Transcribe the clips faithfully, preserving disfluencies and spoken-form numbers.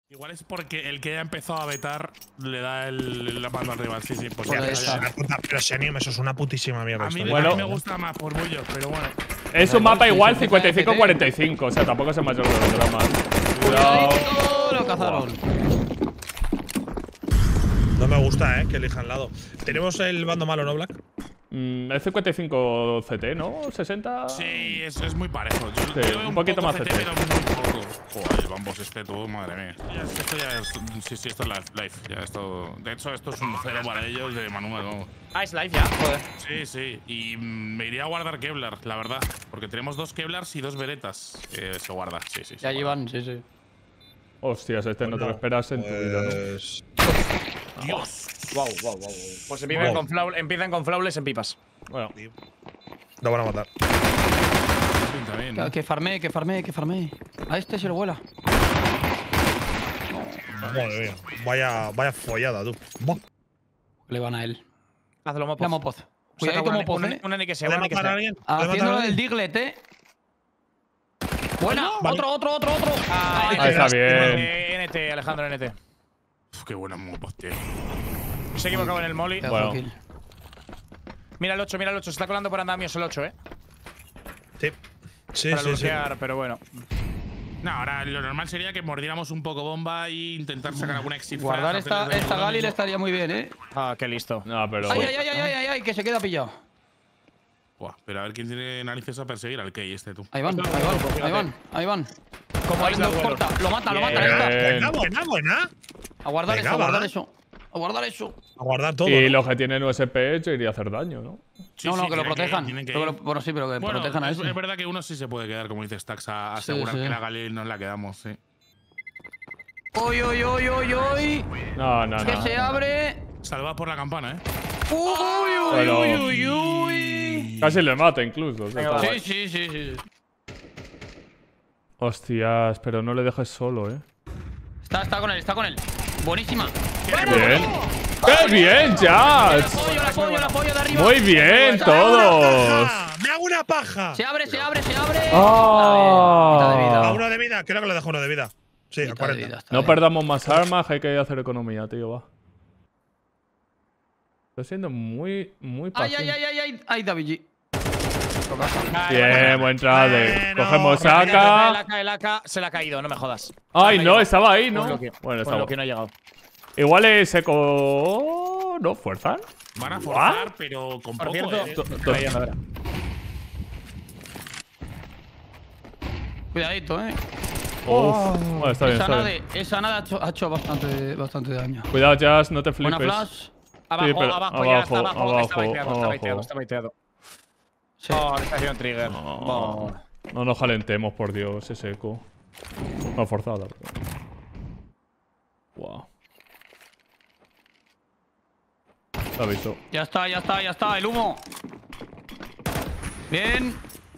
Igual es porque el que ha empezado a vetar le da el, la mano al rival. Sí, sí, pues Joder, ya, esa. ya, ya. Pero Xenium, eso es una putísima mierda. A mí, Bueno. a mí me gusta más por bullos, pero bueno. Es un mapa sí, igual sí, cincuenta y cinco sí. cuarenta y cinco. O sea, tampoco es el mayor de los dramas. ¡Cuidadito! Lo cazaron. No me gusta, eh, que elijan lado. Tenemos el bando malo, ¿no, Black? Mm, es cincuenta y cinco C T, ¿no? ¿sesenta? Sí, es, es muy parejo. Yo, Sí, yo veo un poquito más C T, C T. pero muy poco. Joder, el Bambos este todo, madre mía. Ya, esto ya es. Sí, sí, esto es live. live. Ya, esto, de hecho, esto es un cero para ellos de manual, ¿no? Ah, es live ya, joder. Sí, sí. Y mm, me iría a guardar Kevlar, la verdad. Porque tenemos dos Kevlars y dos Beretas. Eh, se guarda, sí, sí. Ya llevan, sí, sí. Hostias, este no te lo esperas en tu vida, ¿no? Pues… Dios. Wow, wow, wow. Pues empiezan, Wow. con, flaul empiezan con flawless en pipas. Bueno, Lo van a matar. Pinta bien, ¿no? Que, que farmé, que farmé, que farmé. A este se lo vuela. Madre mía. Vaya, vaya follada, tú. Buah. Le van a él. Hazlo, Mopoz. La Mopoz. Saca Cuidadito, una- Mopoz, una- eh. Una ni que sea, ¿Puede una ni que matar a sea. alguien? ¿Puede matar a Haciendo alguien? el Diglett, eh. Buena. Vale. Otro, otro, otro, otro. Ah, ahí está bien. eh, N T, Alejandro N T. Uf, qué buena mopo, tío. Se ha equivocado en el molly. Qué Bueno. kill. Mira el ocho, mira el ocho. Se está colando por andamios el ocho, eh. Sí. Sí, Para sí, sí. bloquear, pero bueno. No, ahora lo normal sería que mordiéramos un poco bomba e intentar sacar alguna exit. Guardar frag, esta, hacerles esta daño. Galil estaría muy bien, eh. Ah, qué listo. no, pero. Ay, ay, ay, ay, ay, ay, que se queda pillado. Buah, pero a ver quién tiene narices a perseguir al Key este, tú. Ahí van, ahí van, ahí van, ahí van. Como Ahí isla lo vuelo. corta, lo mata, lo mata, ahí está. Bien. Buena, buena, buena. A guardar Venga, eso, a guardar va. eso. A guardar eso. A guardar todo. Y ¿no? los que tienen U S P yo iría a hacer daño, ¿no? Sí, no, no, sí, que lo tienen protejan. tienen que Pero que ir. lo- bueno, sí, pero que Bueno, protejan a es, ese. es verdad que uno sí se puede quedar, como dice Stacks, a Sí, asegurar sí. que la Galil nos la quedamos, sí. Uy, uy, uy, uy, uy. No, no, Que no. se abre. Salva por la campana, ¿eh? Uy, uy, Pero- uy, uy, uy. Casi le mata incluso. o sea, Venga, va. está- Sí, sí, sí, sí. Hostias, pero no le dejes solo, ¿eh? Está, está con él, está con él. Buenísima. Bien. ¡Qué bien, Yo la Jazz! apoyo, la apoyo, la apoyo de arriba. Muy bien, todos. ¡Paja! ¡Me hago una paja! Se abre, se abre, se abre. Ah. Está bien, mitad de A vida. uno de vida, creo que le dejo uno de vida. Sí, a Mitad de cuarenta. vida, está No bien. perdamos más armas, hay que hacer economía, tío, va. Estoy siendo muy, muy Ay, paciente. ay, ay, ay, ay, ay, David G. Bien, buen trade. Bueno, Cogemos El acá. A K, el A K se le ha caído, no me jodas. Ay, Se le ha no, caído. estaba ahí, Un ¿no? bloque. Bueno, Un estaba. bloque no ha llegado. Igual es eco. ¿No? ¿Fuerzan? Van a forzar, pero con Por poco, cierto, ¿eh? To- to- ahí anda, a ver. Cuidadito, eh. Uf. Bueno, está bien, Esa está nada, bien. esa nada ha hecho, ha hecho bastante, bastante daño. Cuidado, Jazz, no te Buena flipes. flash. Abajo, pero abajo, ya está abajo, abajo. Está abajo, baiteado, está baiteado, abajo. está baiteado. Sí. Oh, le está haciendo un trigger. No, Oh. no nos calentemos, por Dios, ese eco. No, forzada. Wow. Lo ha visto. Ya está, ya está, ya está. El humo. Bien.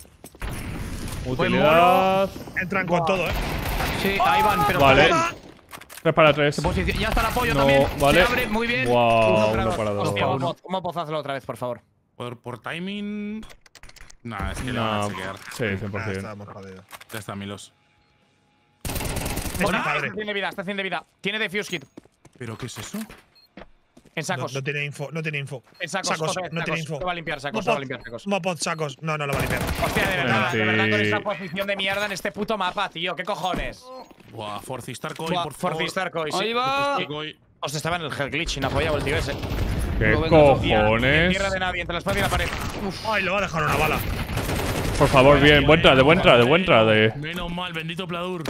Utilidad. Entran con todo, ¿eh? Sí, ahí van, pero. Vale. tres para tres. Posición- Ya está el apoyo No, también. vale. Se abre, muy bien. Wow, Uno uno dos. para dos. Hostia, uno. Mopoz, Mopoz, hazlo otra vez, por favor. Por, por timing. Nah, es que le van a No, chequear. sí, cien por Ah, cien. estamos jodidos. Ya está, Milos. Es mi Hola, padre. está cien de vida, está cien de vida. Tiene defuse kit. ¿Pero qué es eso? En No, sacos. no tiene info, no tiene info. En sacos, Sacos, otra vez, no tiene sacos. info. Se va a limpiar sacos, se va a limpiar sacos. Mopod sacos. No, no lo va a limpiar. Hostia, de verdad, de verdad, con Sí. esta posición de mierda en este puto mapa, tío. ¿Qué cojones? Buah, Forcistar Koi, Buah, por favor. Forcistar Koi, sí. Ahí va. Forcistar Koi. Hostia, estaba en el hell glitch y no apoyaba el tío ese. ¿Qué Lo vengo, cojones? Tierra de nadie, entre la espada y la pared. Ay, le va a dejar una bala. Por favor, bien. Buen trade, buen trade, buen trade. Menos mal, bendito Pladur.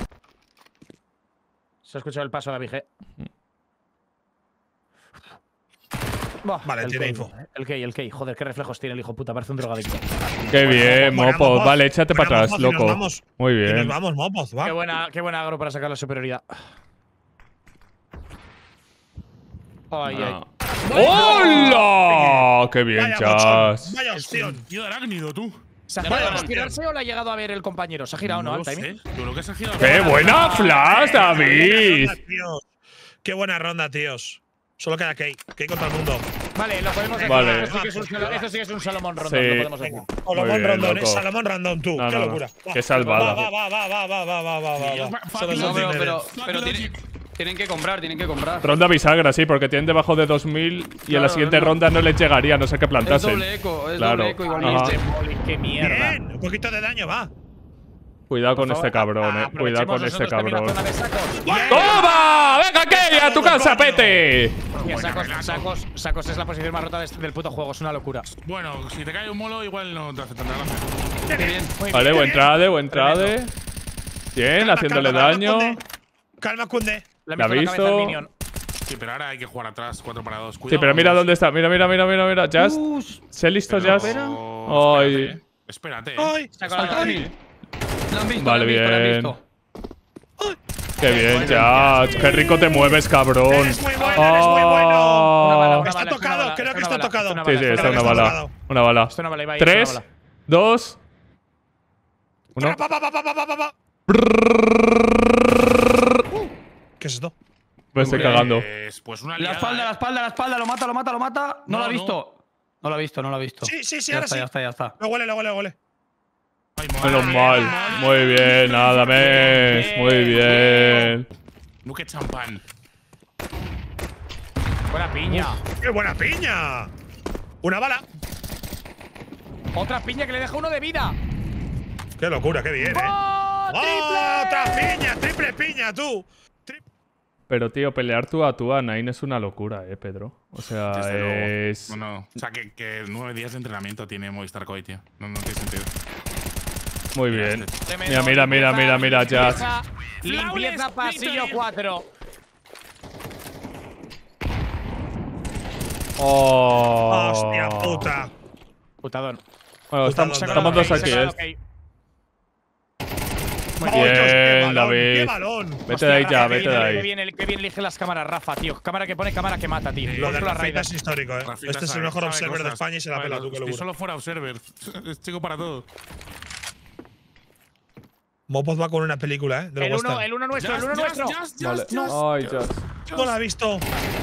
Se ha escuchado el paso de la G. Buah, Vale, el tiene Key, info. El Key, el Key. Joder, qué reflejos tiene el hijo puta. Parece un drogadicto. Qué bien, Buena, Mopo. Mopoz. Vale, échate Buena, para atrás, Mopoz, y nos loco. vamos. Muy Y nos bien. vamos, Mopod, va. Qué buena, qué buena agro para sacar la superioridad. Ay, ay. Ah. ¡Hola! ¡Qué bien, Vaya Jazz! bochón, vaya opción. Tío de arácnido, tú. ¿Se ha Vaya girado a hostia. girarse o le ha llegado a ver el compañero? ¿Se ha girado no, lo al timing? sé. Yo creo que se ha girado. ¡Qué buena flash, David! Ronda, tíos. Qué buena ronda, tíos. Solo queda Key. Key contra el mundo. Vale, lo podemos hacer. Vale. Esto sí que es un, Salo- esto sí que es un Salomón Rondón. Sí. Lo podemos hacer. Venga. Salomón bien, Rondón, loco. es Salomón Rondón, tú. No, Qué no, no. locura. Va. Qué salvada. Va, va, va, va, va, va, va, va, va, Dios, va. fuck Solo you, es No, un pero, dinero. pero, pero tiene, Tienen que comprar, tienen que comprar. Ronda bisagra, sí, porque tienen debajo de dos mil y en Claro, la siguiente es lo- ronda no les llegaría, a no sé qué Es plantasen. doble eco, es Claro. doble eco Ajá. igualmente. Qué mierda. Bien, un poquito de daño, va. Cuidado con Por este favor, cabrón, eh. Cuidado con aprovechemos este nosotros también la cabrón. zona de sacos. ¡Toma! ¡Venga, Kelly, a tu casa, pete! Hostia, sacos, sacos, sacos es la posición más rota de este- del puto juego, es una locura. Bueno, si te cae un molo, igual no te hace tanta gracia. Qué bien. Muy Vale, bien. buen trade, buen trade. Bien, Calma, haciéndole calma, calma, daño. Kunde. Calma, Kunde. Le ha ¿La ha visto la cabeza al visto? minion. Sí, pero ahora hay que jugar atrás, cuatro para dos. Sí, Cuidado, pero mira vamos. dónde está. Mira, mira, mira, mira, mira. Just. Uh, ¿Se listo, Pero- Just? Espérate, Ay. eh. Espérate, eh. ¡Ay! Saco la Salta, cabeza. Lo han visto, Vale, lo han visto, lo han bien. visto. Qué bien, Just. Qué rico te mueves, cabrón. Eres muy bueno, eres muy bueno. Una bala, Oh. una Está bala, es una tocado, bala, creo es que una está bala, tocado. es una Sí, bala, sí, es está una una bala. bala. tocado. Una bala. Es una bala, Ibai, es una Tres, bala. dos, uno. Pa, pa, pa, pa, pa, pa, pa. ¿Qué es esto? Me estoy cagando. Pues, pues una La liada, espalda, eh. la espalda, la espalda, lo mata, lo mata, lo mata. No, No, lo ha no. visto. No lo ha visto, no lo ha visto. Sí, sí, sí, ya ahora está, sí. Ya está, ya está. Lo huele, lo huele, lo huele. Ay, Menos madre mal. mía. Muy bien, nada mes. Muy bien. Nuque champán. Buena piña. ¡Qué buena piña! Una bala. Otra piña que le deja uno de vida. ¡Qué locura, qué bien, eh! ¡Oh, ¡Oh, triple! otra piña! ¡Triple piña, tú! Tri- Pero, tío, pelear tú a tú a Nine es una locura, eh, Pedro. O sea, Desde luego. es. No, no. O sea, que, que nueve días de entrenamiento tiene Movistar Koi, tío. No, no tiene sentido. Muy bien. Tremendo. Mira, mira, mira, mira, mira, Just. Limpieza, limpieza pasillo cuatro. Oh. ¡Hostia puta! Putadón. Bueno, estamos, Puta, estamos dos aquí, Saca eh. la ok. Muy bien, ¡Qué balón! David. ¡Qué balón! Vete de ahí ya, Rafa, vete qué de bien, ahí. Qué bien, qué bien elige las cámaras, Rafa, tío. Cámara que pone, cámara que mata, tío. Lo de Coge la Rafita raida. es histórico, eh. Rafita Este es el sabe- mejor sabe observer de cosas. España y se la Vale, pela tú, que Si locura. solo fuera observer. Es chico para todo. Mopoz va con una película, eh. De lo El uno, western. el uno nuestro, el Just, uno just, nuestro. just, Vale. just, just. Ay, Just. No la ha visto.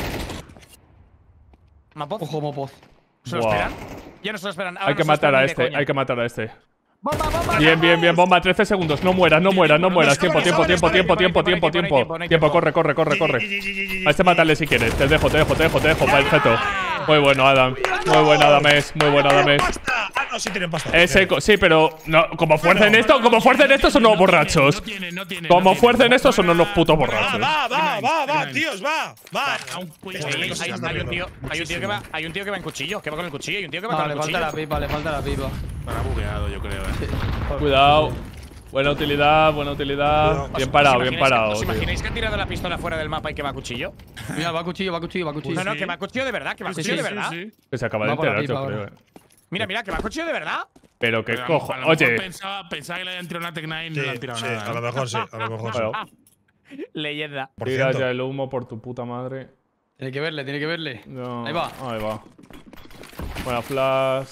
Mapoz. Ojo, Mopoz. ¿Se lo Buah. esperan? Ya no se lo esperan. Ahora Hay que no se lo matar a esperan ni de este, coña. hay que matar a este. ¡Bomba, bomba! Bien, bien, bien, vamos! bomba, trece segundos. No mueras, no mueras, no mueras. Tiempo, tiempo, tiempo, tiempo, tiempo, tiempo, tiempo. Tiempo, corre, corre, corre, corre. A este mátale si quieres. Te dejo, te dejo, te dejo, te dejo. Perfecto. Muy bueno, Adam. Muy bueno, Adames. Muy bueno, Adames. ¡Pasta! Ah, no, sí tienen pasta. Ese, co- sí, pero no, como fuerza en esto, como fuerza en esto son los borrachos. No tiene, no tiene. Como no tiene. fuerza en esto son los putos Va, borrachos. va, va, va, va, tíos, va, va. A un puño. Este Hay, rico se hay- está hay un riendo. tío, hay un tío que va, hay un tío que va en cuchillo, que va con el cuchillo, hay un tío que va No, con le el falta cuchillo. la pipa, le falta la pipa. Estará bugueado, yo creo, eh. Cuidado. Buena utilidad, buena utilidad. Cuidado. Bien ¿Os parado, bien imagináis que- parado. ¿Os tío. imagináis que ha tirado la pistola fuera del mapa y que va a cuchillo? Mira, va a cuchillo, va a cuchillo, va a cuchillo. No, no, que va a cuchillo de verdad, que va a Sí, cuchillo sí, de sí, verdad. Sí, sí. Que se acaba de Va por la enterar, yo pipa creo. ahora. eh. Mira, mira, que va a cuchillo de verdad. Pero qué Pero a lo- cojo. a lo mejor Oye. Pensaba, pensaba que le habían tirado una Tech nine y Sí, no le han tirado sí, nada. a lo ¿eh? mejor sí, a lo mejor sí. Bueno, Leyenda. Por tira ciento. ya el humo por tu puta madre. Tiene que verle, tiene que verle. No. Ahí va. Ahí va. Buena flash.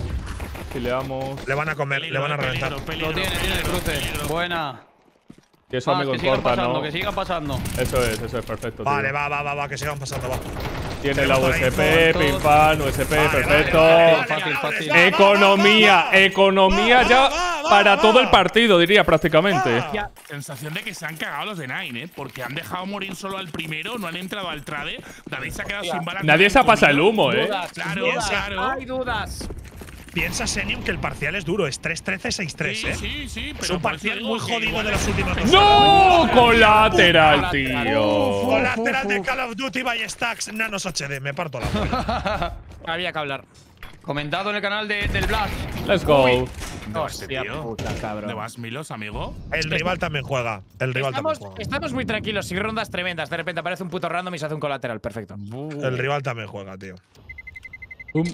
Gileamos. Le van a comer, le van a Peligro, reventar. peligro, Lo tiene, tiene el peligro, cruce. peligro. Buena. Y eso, Más, amigo, que en sigan corta, pasando, ¿no? que sigan pasando. Eso es, eso es perfecto. tío. Vale, va, va, va, va, que sigan pasando, va. Tiene la U Tenemos S por P, ahí pim todos. pam, U S P, Vale, perfecto. vale, vale, vale, Fácil, vale, fácil. va, va, Economía, va, va, va. economía Va, ya va, va, para va, todo va. el partido, diría prácticamente. Va. Sensación de que se han cagado los de Nine, ¿eh? Porque han dejado morir solo al primero, no han entrado al trade. David se ha quedado sin balas. Nadie se ha pasado el humo, eh. Dudas, Claro, dudas, claro. hay dudas. Piensa, Senium, que el parcial es duro. Es tres trece, seis tres, Sí, eh. sí, sí, Es pero un por eso parcial digo muy que jodido igual de los es- últimos dos. ¡No! Colateral, tío. Colateral de Call of Duty by Stacks Nanos H D. Me parto la polla. Había que hablar. Comentado en el canal de, del Blast. Let's go. ¿Dónde vas, Hostia tío? puta, ¿Dónde cabrón. vas, Milos, amigo? El rival también juega. El rival también Estamos, juega. estamos muy tranquilos, sin rondas tremendas. De repente aparece un puto random y se hace un colateral. Perfecto. El rival también juega, tío. Pum.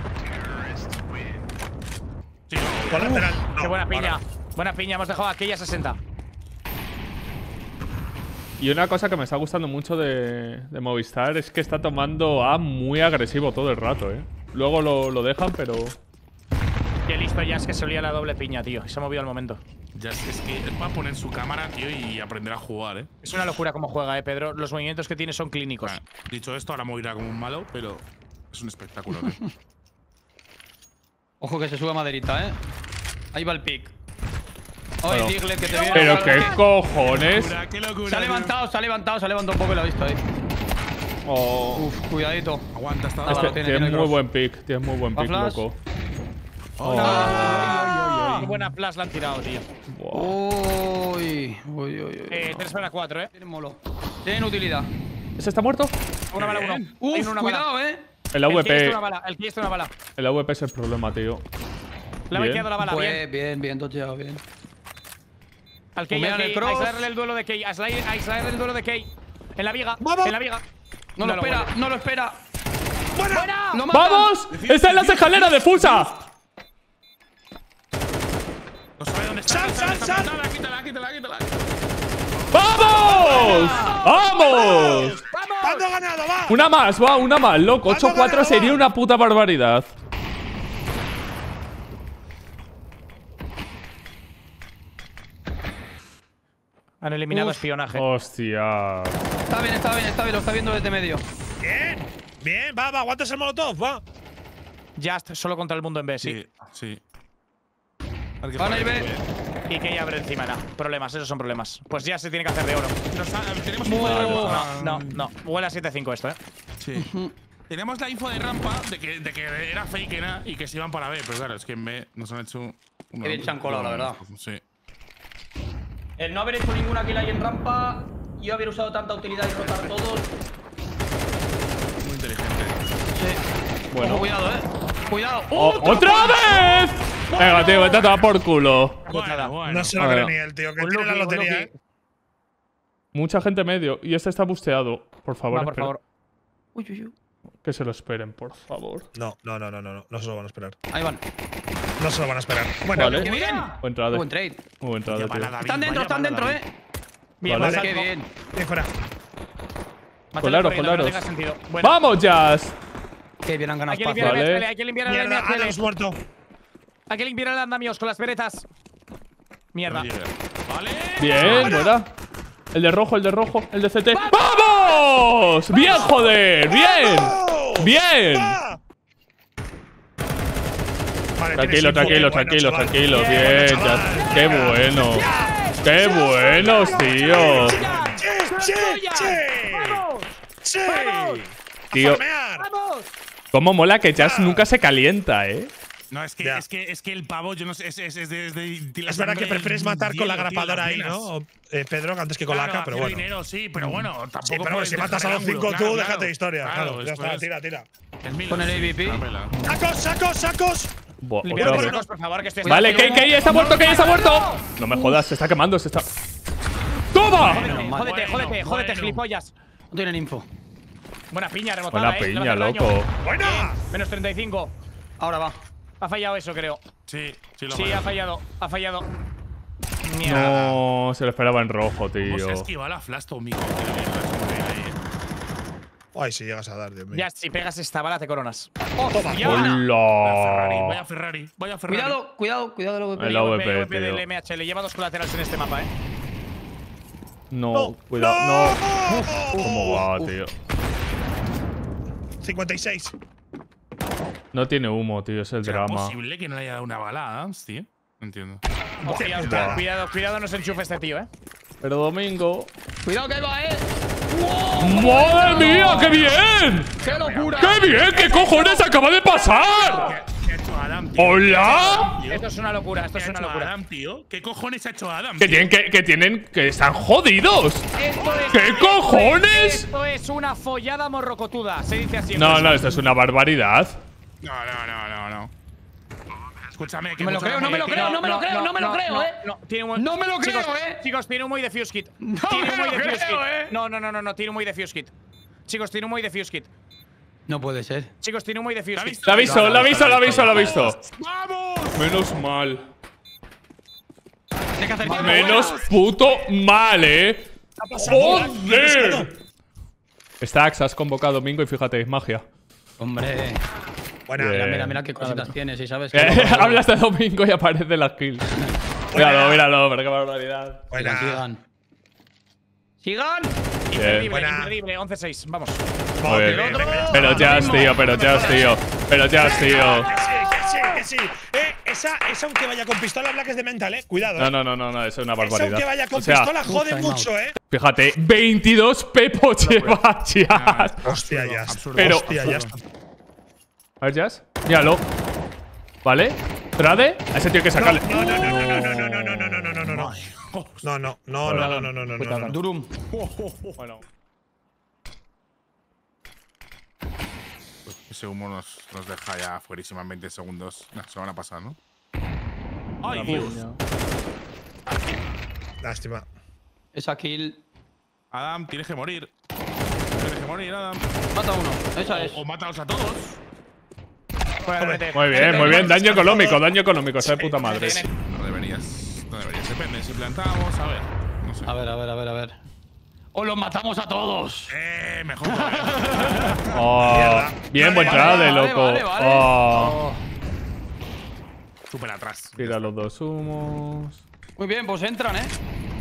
Sí, no. Colateral. Qué no, buena piña. vale. Buena piña, hemos dejado aquella sesenta. Y una cosa que me está gustando mucho de, de Movistar es que está tomando A muy agresivo todo el rato, eh. Luego lo, lo dejan, pero. Qué listo ya es que se olía la doble piña, tío. Y se ha movido al momento. Ya es, es que es para poner su cámara, tío, y aprender a jugar, ¿eh? Es una locura cómo juega, eh, Pedro. Los movimientos que tiene son clínicos. Bueno, dicho esto, ahora morirá como un malo, pero es un espectáculo, tío. Ojo que se sube maderita, eh. Ahí va el pick. Oye, Diglett, que te viene. Pero ¿sabes qué qué? cojones. Locura, qué locura. Se ha levantado, se ha levantado, se ha levantado un poco y lo ha visto ahí. Oh. Uf, cuidadito. Aguanta, está Este- abajo. tiene- Tienes tiene muy cross. buen pick, tienes muy buen ¿Va pick, flash? loco. Ah, Qué buena flash la han tirado, tío. Wow. Uy, uy, uy, uy. Eh, tres para cuatro, eh. Tienen molo. Tienen utilidad. ¿Ese está muerto? Una bala, uno. Uf, Hay una cuidado, bala. eh. El El que A W está P. una bala, el que está una bala. El A W P es el problema, tío. Le ha Bien. baiteado la bala, bien. Pues bien, bien, docheado, bien. Al Key, Humea al en el Key. cross. Aislarle el duelo de Key. Aislarle aislarle el duelo de Key. En la viga. ¡Vamos! En la viga. No lo espera, vuelve. no lo espera. ¡Buena! ¡No matan! ¡Vamos! ¡Está en las escaleras de Fusa! No sabe dónde está. Sal, no sabe sal, dónde está. Quítala, quítala, quítala, quítala. ¡Vamos! ¡Vamos! ¿Cuándo ha ganado? Va. Una más, va, una más, loco. ¿Cuándo ocho cuatro ganaba? sería una puta barbaridad. Han eliminado Uf. espionaje. Hostia. Está bien, está bien, está bien, lo está viendo desde medio. Bien. Bien, va, va. Aguantas el molotov, va. Just solo contra el mundo en B, sí. Sí, sí. A ver qué Van a ir pasa. B. Y Key abre encima, nada. Problemas, esos son problemas. Pues ya se tiene que hacer de oro. Nos ha- Tenemos Muy info de bueno. rampa. No, no. Huele a siete cinco esto, eh. Sí. Tenemos la info de rampa de que, de que era fake era y que se iban para B. Pero claro, es que en B nos han hecho. Una, Qué bien se han colado, la verdad. Sí. El no haber hecho ninguna kill ahí en rampa, yo haber usado tanta utilidad y rotar todos. Muy inteligente. Sí. Bueno. Ojo, cuidado, eh. Cuidado. ¡Oh, ¡Otra vez! Venga, tío, vete a tomar por culo. Bueno, bueno. No se lo A cree ver. ni el tío. Que Un tiene la Lucky, un lotería, Lucky. eh. Mucha gente medio. Y este está busteado. Por favor, Va, por espera. favor. Uy, uy, uy. Que se lo esperen, por favor. No, no, no, no, no, no. No se lo van a esperar. Ahí van. No se lo van a esperar. Bueno, Vale. ¡Qué bien! Buen trade. Buen trade. Muy buen trade, Vaya tío. bala, David, Están dentro, vaya están bala, dentro, David. eh. Bien, Vale. Masalco. Qué bien. bien fuera. Mátale Colaros, corriendo, que no colaros. tenga sentido. Bueno, ¡Vamos, Jazz! Qué bien han ganado hay que espacio. limpiar el Vale. B H L, hay que limpiar el Mierda, B H L. Adams muerto. Hay que limpiar el andamios con las veretas. Mierda. Vale. Bien, buena. El de rojo, el de rojo, el de C T. ¡Vamos! ¡Bien, joder! ¡Bien! ¡Vamos! ¡Bien! ¡Va! Vale, Tranquilo, tienes info, tranquilo, qué bueno, tranquilo, chaval. tranquilo. Bien, chaval. Jazz. ¡Qué bueno! ¡Qué buenos, tío! ¡Sí, sí, sí! ¡Sí! Tío, ¡Farmear! cómo mola que Jazz nunca se calienta, ¿eh? No, es que, Ya. es que es que el pavo, yo no sé, es, es, es de, es de- de la Es verdad que sangre prefieres matar con la hielo, tío, grapadora las ahí, venas. ¿no? O, eh, Pedro, antes que con la A K, Claro, pero hacer bueno. dinero, sí, pero bueno, tampoco. Sí, pero bueno, puedes si matas a dejar los el cinco ángulo, tú, claro, déjate claro. de historia. Claro, ya esto está, es- tira, tira. es Milos. Con el A V P. Dámela. ¡Sacos, sacos, sacos! Buah, Limpiar otra los vez. ojos, por favor, que estoy Vale, Key, Key está muerto, Key está muerto. No me jodas, se está quemando, se está. ¡Toma! Jódete, Bueno, jódete, jódete, bueno. jódete, gilipollas. No tienen info. Buena piña, rebotada, Buena eh. le va a piña, hacer daño. loco. ¡Buena! Menos treinta y cinco. Ahora va. Ha fallado eso, creo. Sí, sí, lo Sí, vale. ha fallado, ha fallado. Mierda. No, se lo esperaba en rojo, ¿Cómo tío. se ha esquivado la flash, tu amigo? Ay, si llegas a dar, Dios mío. Ya, si pegas esta bala, te coronas. Toma. Ya. Vaya Ferrari, ¡Hola! vaya Ferrari, vaya Ferrari. Cuidado, cuidado, cuidado el A V P. El El A V A P, V P del tío. M H L. Lleva dos colaterales en este mapa, eh. No, cuidado, no. no. ¿Cómo va, tío? cincuenta y seis. No tiene humo, tío, es el ¿Será drama. posible que no le haya dado una bala a Adams, tío? No entiendo. Cuidado, Buah. cuidado, cuidado, no se enchufe este tío, eh. Pero Domingo. Cuidado que ahí va, eh. ¡Madre mía, qué bien! ¡Qué locura! ¡Qué bien! ¿Qué cojones acaba de pasar? ¿Qué ha hecho Adam, tío? ¡Hola! Tío, Esto es una locura, esto ¿Qué es ha una hecho locura. Adam, tío? ¿Qué cojones ha hecho Adam? Que tío? tienen que, que tienen que están jodidos. Esto es, ¿Qué esto es- cojones? Esto es una follada morrocotuda, se dice así. No, no, esto es una barbaridad. No, no, no, no, no. Escúchame, que No me lo mucho creo, no me lo amor- creo, no me lo creo, no me lo creo, no, eh. No, tiene un buen- No me lo creo, chicos, eh. Chicos, tiene humo y defuse kit. No tiene me humo y lo defuse creo, kit. eh. No, no, no, no, no, tiene humo y defuse kit. Chicos, tiene humo y defuse kit. No puede ser. Chicos, tiene humo y defuse ¿La has kit. visto? Lo ha visto, lo ha visto, lo ha visto, lo ha visto. ¡Vamos! Menos mal. Tienes que hacer tiempo. Menos puto mal, eh. ¡Joder! Stacks, has convocado a Domingo y fíjate, es magia. Hombre. Buena. Bien. Mira, mira, mira qué cositas tienes y sabes que. Eh, Hablas de Domingo y aparece la kill. Míralo, míralo, pero qué barbaridad. Buena. Sigan. ¡Sigan! Imperdible, Buena. imperdible. once seis, vamos. Muy bien. Joder. Pero Jazz, tío, pero Jazz, tío. Pero Jazz, tío. Que sí, que sí, que sí. Eh, esa, esa aunque vaya con pistola Black es de mental, eh. Cuidado. No, Eh. no, no, no, no, eso es una Esa barbaridad. aunque vaya con O sea, pistola jode mucho, eh. fíjate, veintidós pepos lleva Jazz. Hostia, ya. absurdo. Pero- Hostia, ya. A ver, Jazz. Míralo. ¿Vale? Trade. A ese tío hay que sacarle. No, no, no, no, no, no, no, no, no, no, no, no, no, no. No, no, no, no, no, no, no, no, no, no. Durum. Bueno. Ese humo nos, nos deja ya fuerísima en veinte segundos. Nah, se van a pasar, ¿no? ¡Ay, Dios! Lástima. Esa kill. Adam, tienes que morir. Tienes que morir, Adam. Mata a uno. Esa es. O, o mátalos a todos. Fuera, vete. Muy bien, muy bien. Daño económico, daño económico. Esa de puta madre. No deberías. No deberías. Depende. Si plantamos, a ver. No sé. A ver, a ver, a ver, a ver. ¡O los matamos a todos! Eh, mejor todavía. Oh, Mierda. bien, buen Vale, trade, vale, loco. vale, vale. Oh, Súper atrás. tira los dos humos. Muy bien, pues entran, ¿eh?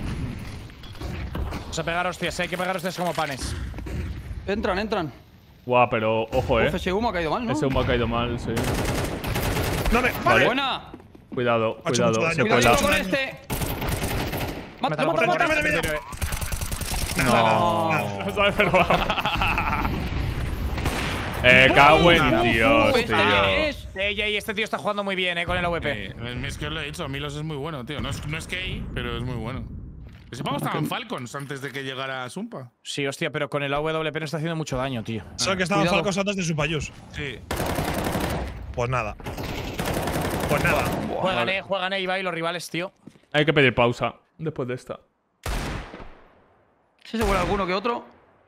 Vamos a pegar hostias, hay que pegar hostias como panes. Entran, entran. Guau, pero ojo, eh. Uf, ese humo ha caído mal, ¿no? Ese humo ha caído mal, sí. No me. Vale. Vale. Buena. Cuidado, Ha hecho mucho cuidado. daño, Se cuidado. cuela. Cuidado con este. Mata, Mátalo, mata, mata, mátalo, mata. mátalo. No. Nada. No sabes, pero. Eh, cago en Dios, Este tío. es. Ey, ey, este tío está jugando muy bien, eh, con el A W P. Eh, es que os lo he dicho, Milos es muy bueno, tío. No es, no es gay, pero es muy bueno. Que sepamos estaban Falcons antes de que llegara Sumpa. Sí, hostia, pero con el A W P no está haciendo mucho daño, tío. Solo que estaban Cuidado. Falcos antes de su payús. Sí. Pues nada. Pues nada. Juegan, eh, juegan, eh, Ibai, los rivales, tío. Hay que pedir pausa después de esta. ¿Sí se vuela alguno que otro?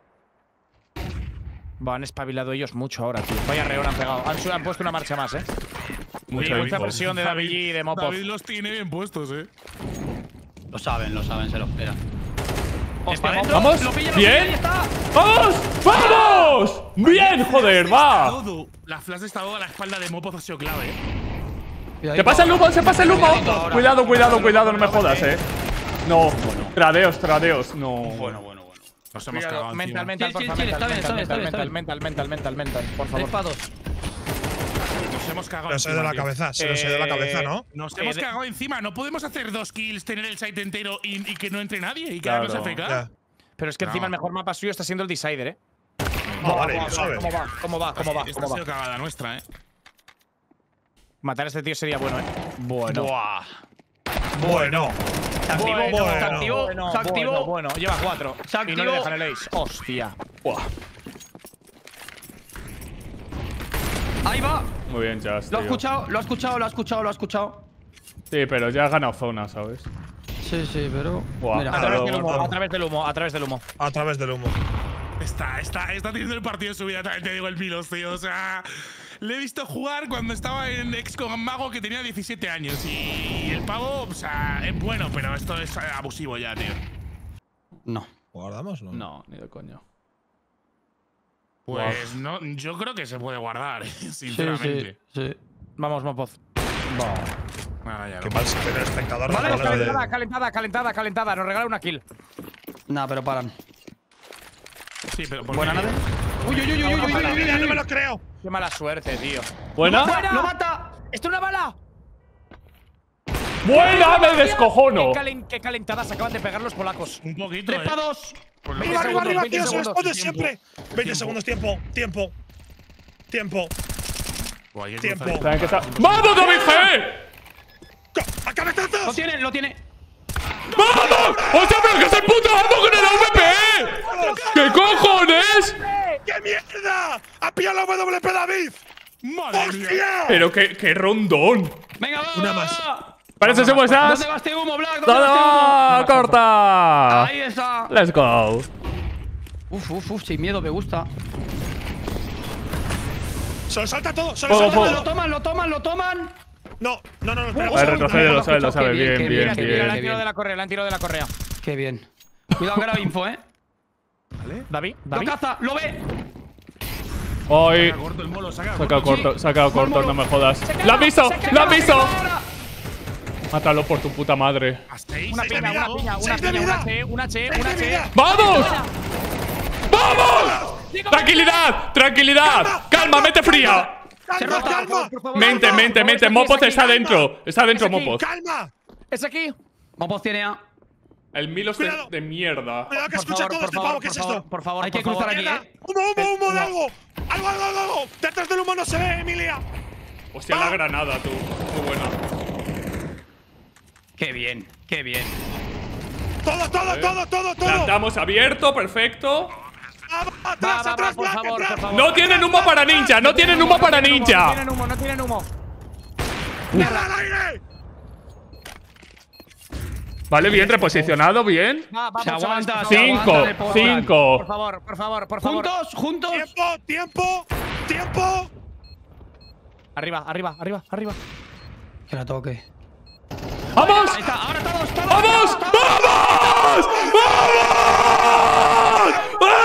Va, han espabilado ellos mucho ahora, tío. Vaya reón han pegado. Han, su- han puesto una marcha más, eh. Mucha Mucha info. presión de David G y de Mopov. David los tiene bien puestos, eh. Lo saben, lo saben, se lo esperan. Hostia, Mopov. ¿Vamos? Lo pilla, lo ¿Bien? pilla, ahí está. ¡Vamos! ¡Vamos! ¡Bien, joder, va! Todo. La flash de estado a la espalda de Mopov ha sido clave, eh. Cuidadito ¡Se pasa el humo, ahora. se pasa el humo! Cuidadito ahora. Cuidado, cuidado, cuidado, no me jodas, eh. No, tradeos, tradeos, no. Bueno, bueno, bueno. Nos hemos Cuidado, cagado mental, encima. mental, Chill, por chill, favor. chill, Mental, está bien, está bien, está bien, está mental, mental, mental, mental, mental, por Tres favor. para dos. Nos hemos cagado Pero se ha ido encima, la tío. cabeza. Se nos ha ido la Eh, cabeza, ¿no? Nos Eh, hemos de- cagado encima. No podemos hacer dos kills, tener el site entero y, y que no entre nadie y quedarnos Claro. A F K. Ya. Pero es que encima No. el mejor mapa suyo está siendo el Decider, eh. Ah, vale, lo sabe. ¿Cómo va? ¿Cómo va? ¿Cómo va? Esta ¿Cómo ha sido va? cagada nuestra, eh. Matar a este tío sería bueno, eh. Bueno. Buah. Bueno. Se activó, Bueno. se activó, Bueno, se activó. bueno, bueno, lleva cuatro. Se Y no le activó. dejan el ace. Hostia. Buah. Ahí va. Muy bien, Jazz, Lo ha tío. escuchado, lo ha escuchado, lo ha escuchado, lo ha escuchado. Sí, pero ya has ganado zona, ¿sabes? Sí, sí, pero. Buah. Mira, A Ah, través no, del humo, no. a través del humo, a través del humo. A través del humo. Está, está, está teniendo el partido de su vida, también te digo el Milos, tío. O sea, le he visto jugar cuando estaba en ex con Mago que tenía diecisiete años. Y el pavo, o sea, es bueno, pero esto es abusivo ya, tío. no. ¿Guardamos? No. No, ni de coño. Pues no, yo creo que se puede guardar, Sí, sinceramente. sí, sí. Vamos, Mopov. Nada, ya Qué no. mal se ve el espectador. Vale, de vale, la de- Calentada, calentada, calentada, calentada. Nos regala una kill. Nah, pero paran. Sí, pero ¿por Buena qué? nave. Uy, uy, uy, uy, uy, uy, uy, uy, Mira, no uy. me lo creo. Qué mala suerte, tío. ¿Buena? ¡Lo mata! ¡Esto es una bala! ¡Buena! ¡Me descojono! Qué, calen- qué calentadas acaban de pegar los polacos. Un poquito, ¡tres eh. para dos! Por lo veinte Arriba, menos. arriba, segundos, arriba, veinte tío. Se segundos. responde Tiempo. siempre. veinte segundos, tiempo, tiempo. Tiempo. Buah, ahí es Tiempo. cruzado. ¿Saben qué está? ¡Vamos, David G! Co- ¡A Lo cabezazos! tiene, lo tiene. ¡Vamos! ¡Hostia, pero que es el puto amo con el A V P! ¿Qué cojones? ¡Qué mierda! ¡Ha pillado la W P David! ¡Madre mía! ¡Hostia! Pero qué, qué rondón. Venga, va. Una más. Parece que ¿Dónde estás. va este humo, Black? ¿Dónde ¡Todo! va este humo? ¡Corta! Ahí está. Let's go. Uf, uf, uf, sin miedo, me gusta. Se lo salta todo, se lo Fuego, salta fuego. Lo toman, lo toman, lo toman. No, no, no, no, espera. Uh, un Ahí segundo. retrocede, lo sabe, lo Qué sabe. bien, Bien, qué bien, bien, qué Mira, le bien. han bien. tirado de la correa, le han tirado de la correa. Qué bien. Cuidado, que era info, eh. David, Lo David. caza, lo ve. Hoy. Saca corto el molo, saca Sacado corto. corto, sacado corto, Molo. no me jodas. Se ¡Lo queda, has visto! se queda, ¡Lo has se visto! queda ahora. Mátalo por tu puta madre. A seis, Una seis de piña, vida. una piña, una Seis de piña, una vida. H, una H, Seis una de H. vida. ¡Vamos! ¡Vamos! ¡Tranquilidad! ¡Tranquilidad! ¡Calma, mete fría! Se calma, rota, calma. por favor, por favor. Mente, Calma. mente, por mente. favor, Mopoz es aquí, está calma. dentro. Está dentro, Es aquí. Mopoz. ¡Calma! ¿Es aquí? Mopoz tiene A. El Milos de, Cuidado. de mierda. Cuidado que Por escucha favor, todo por este favor, pavo. ¿Qué por es favor, esto? por favor, Hay por que cruzar favor. aquí, Mierda. eh. ¡Humo, humo, humo de No. algo! ¡Algo, algo, algo, algo! ¡Detrás del humo no se ve, Emilia! Hostia, la granada, tú. Muy buena. Qué bien, qué bien. ¡Todo, todo, todo, todo, todo! Plantamos abierto, perfecto. ¡Ah, Va, ¡Atrás, va, va, atrás, por Black, favor, atrás! por favor. No tienen humo para ninja, no tienen humo para No ninja. tienen humo, no tienen humo. ¡Mierda al aire! Vale, bien reposicionado, bien. Va, vamos, Se aguanta, chavales, se por favor. Cinco, aguanta de porra. Por cinco. favor, por favor, por favor. Juntos, juntos. ¡Tiempo, tiempo, tiempo! Arriba, arriba, arriba, arriba. Que la toque. ¡Vamos! Ahí está, ahora todos, todos. ¡Vamos! ¡Vamos! ¡Vamos!